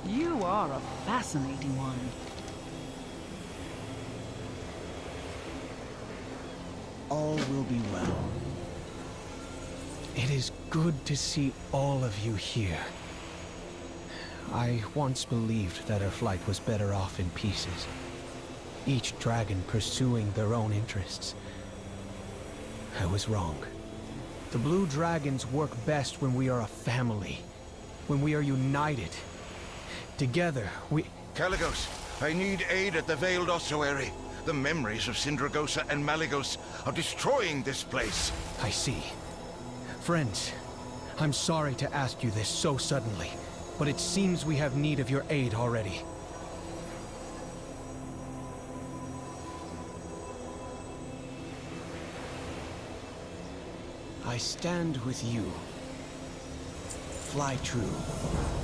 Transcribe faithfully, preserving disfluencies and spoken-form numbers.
You are a fascinating one. All will be well. It is good to see all of you here. I once believed that our flight was better off in pieces, each dragon pursuing their own interests. I was wrong. The blue dragons work best when we are a family, when we are united. Together, we... Caligos, I need aid at the Veiled Ossuary. The memories of Sindragosa and Malygos are destroying this place. I see. Friends, I'm sorry to ask you this so suddenly, but it seems we have need of your aid already. I stand with you. Fly true.